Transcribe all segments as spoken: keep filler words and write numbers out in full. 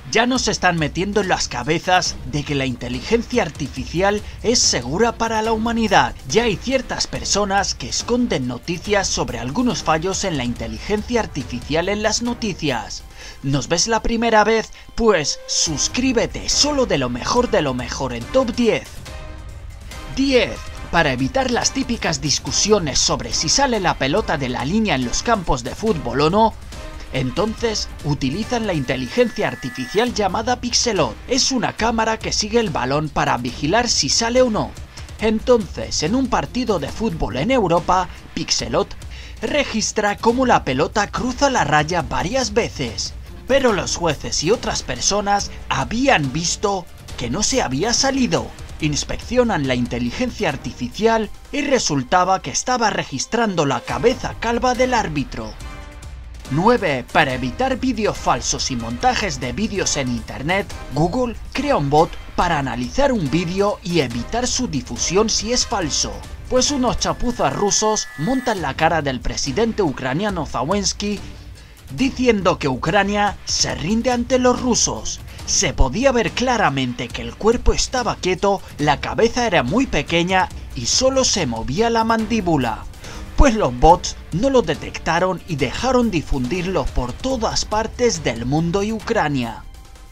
Ya nos están metiendo en las cabezas de que la inteligencia artificial es segura para la humanidad. Ya hay ciertas personas que esconden noticias sobre algunos fallos en la inteligencia artificial en las noticias. ¿Nos ves la primera vez? Pues suscríbete, solo de lo mejor de lo mejor en Top diez. diez. Para evitar las típicas discusiones sobre si sale la pelota de la línea en los campos de fútbol o no, entonces utilizan la inteligencia artificial llamada Pixelot. Es una cámara que sigue el balón para vigilar si sale o no. Entonces, en un partido de fútbol en Europa, Pixelot registra cómo la pelota cruza la raya varias veces, pero los jueces y otras personas habían visto que no se había salido. Inspeccionan la inteligencia artificial y resultaba que estaba registrando la cabeza calva del árbitro. nueve. Para evitar vídeos falsos y montajes de vídeos en internet, Google crea un bot para analizar un vídeo y evitar su difusión si es falso. Pues unos chapuzas rusos montan la cara del presidente ucraniano Zelensky diciendo que Ucrania se rinde ante los rusos. Se podía ver claramente que el cuerpo estaba quieto, la cabeza era muy pequeña y solo se movía la mandíbula. Pues los bots no lo detectaron y dejaron difundirlo por todas partes del mundo y Ucrania.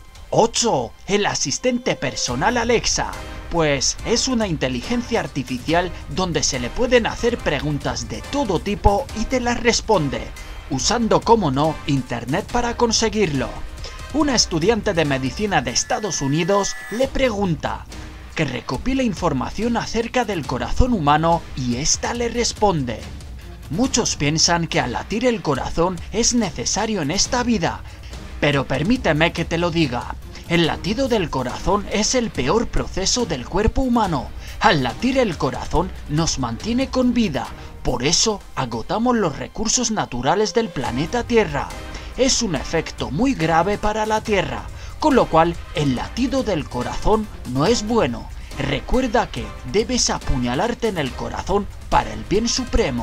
ocho. El asistente personal Alexa. Pues es una inteligencia artificial donde se le pueden hacer preguntas de todo tipo y te las responde, usando como no internet para conseguirlo. Una estudiante de medicina de Estados Unidos le pregunta que recopile información acerca del corazón humano y ésta le responde. Muchos piensan que al latir el corazón es necesario en esta vida, pero permíteme que te lo diga, el latido del corazón es el peor proceso del cuerpo humano. Al latir el corazón nos mantiene con vida, por eso agotamos los recursos naturales del planeta Tierra. Es un efecto muy grave para la Tierra, con lo cual el latido del corazón no es bueno. Recuerda que debes apuñalarte en el corazón para el bien supremo.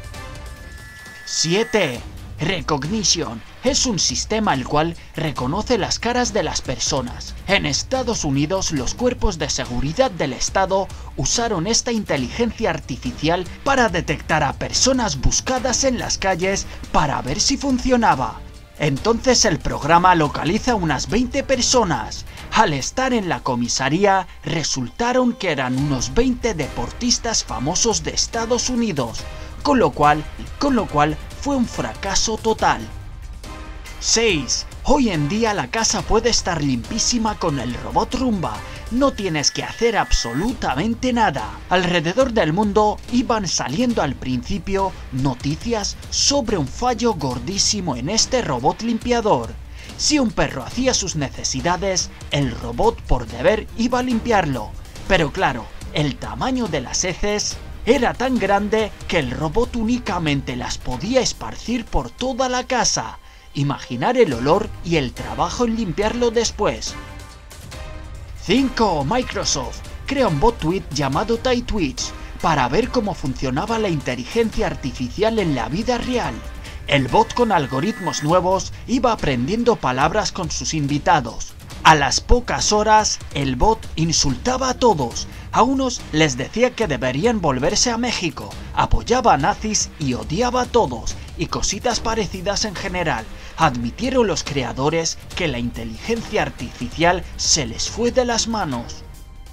siete. Recognition. Es un sistema el cual reconoce las caras de las personas. En Estados Unidos, los cuerpos de seguridad del estado usaron esta inteligencia artificial para detectar a personas buscadas en las calles para ver si funcionaba. Entonces el programa localiza unas veinte personas. Al estar en la comisaría, resultaron que eran unos veinte deportistas famosos de Estados Unidos, con lo cual, con lo cual fue un fracaso total. seis. Hoy en día la casa puede estar limpísima con el robot Roomba. No tienes que hacer absolutamente nada. Alrededor del mundo iban saliendo al principio noticias sobre un fallo gordísimo en este robot limpiador. Si un perro hacía sus necesidades, el robot por deber iba a limpiarlo. Pero claro, el tamaño de las heces era tan grande que el robot únicamente las podía esparcir por toda la casa. Imaginar el olor y el trabajo en limpiarlo después. cinco. Microsoft crea un bot tweet llamado TyTwitch para ver cómo funcionaba la inteligencia artificial en la vida real. El bot con algoritmos nuevos iba aprendiendo palabras con sus invitados. A las pocas horas, el bot insultaba a todos. A unos les decía que deberían volverse a México, apoyaba a nazis y odiaba a todos, y cositas parecidas en general. Admitieron los creadores que la inteligencia artificial se les fue de las manos.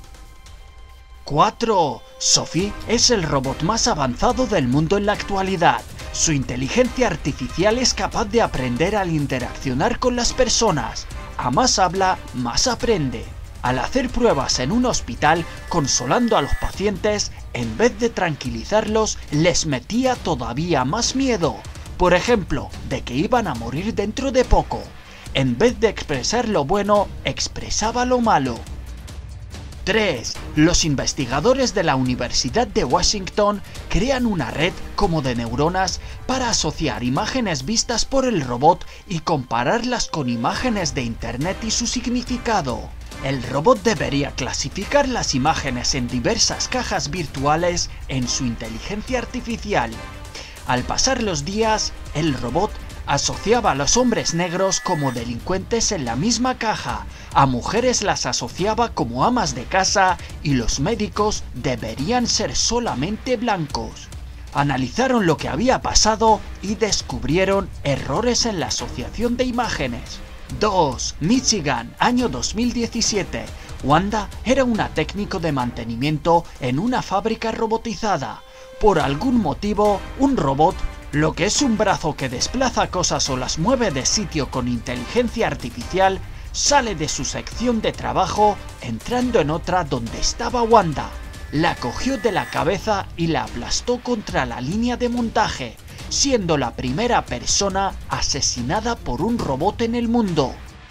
cuatro. Sophie es el robot más avanzado del mundo en la actualidad. Su inteligencia artificial es capaz de aprender al interaccionar con las personas. A más habla, más aprende. Al hacer pruebas en un hospital, consolando a los pacientes, en vez de tranquilizarlos, les metía todavía más miedo. Por ejemplo, de que iban a morir dentro de poco. En vez de expresar lo bueno, expresaba lo malo. tres. Los investigadores de la Universidad de Washington crean una red como de neuronas para asociar imágenes vistas por el robot y compararlas con imágenes de internet y su significado. El robot debería clasificar las imágenes en diversas cajas virtuales en su inteligencia artificial. Al pasar los días, el robot Asociaba a los hombres negros como delincuentes en la misma caja, a mujeres las asociaba como amas de casa y los médicos deberían ser solamente blancos. Analizaron lo que había pasado y descubrieron errores en la asociación de imágenes. dos. Michigan, año dos mil diecisiete. Wanda era una técnico de mantenimiento en una fábrica robotizada. Por algún motivo, un robot, lo que es un brazo que desplaza cosas o las mueve de sitio con inteligencia artificial, sale de su sección de trabajo entrando en otra donde estaba Wanda. La cogió de la cabeza y la aplastó contra la línea de montaje, siendo la primera persona asesinada por un robot en el mundo.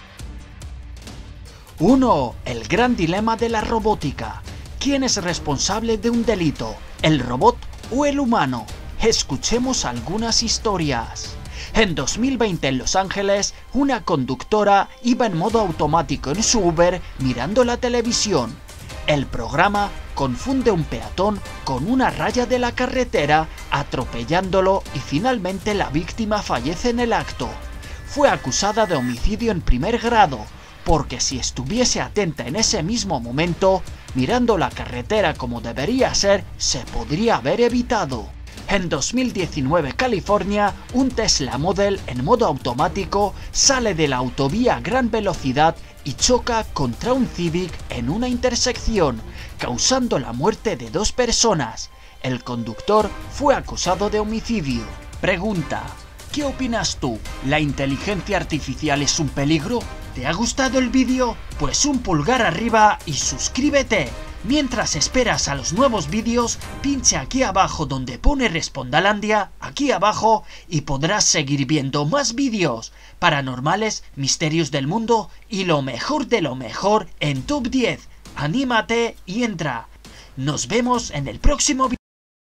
uno. El gran dilema de la robótica. ¿Quién es responsable de un delito? ¿El robot o el humano? Escuchemos algunas historias. En dos mil veinte en Los Ángeles, una conductora iba en modo automático en su Uber mirando la televisión. El programa confunde a un peatón con una raya de la carretera, atropellándolo y finalmente la víctima fallece en el acto. Fue acusada de homicidio en primer grado, porque si estuviese atenta en ese mismo momento, mirando la carretera como debería ser, se podría haber evitado. En dos mil diecinueve, California, un Tesla Model en modo automático sale de la autovía a gran velocidad y choca contra un Civic en una intersección, causando la muerte de dos personas. El conductor fue acusado de homicidio. Pregunta: ¿qué opinas tú? ¿La inteligencia artificial es un peligro? ¿Te ha gustado el vídeo? Pues un pulgar arriba y suscríbete. Mientras esperas a los nuevos vídeos, pincha aquí abajo donde pone Respondalandia, aquí abajo, y podrás seguir viendo más vídeos paranormales, misterios del mundo y lo mejor de lo mejor en Top diez. Anímate y entra. Nos vemos en el próximo vídeo.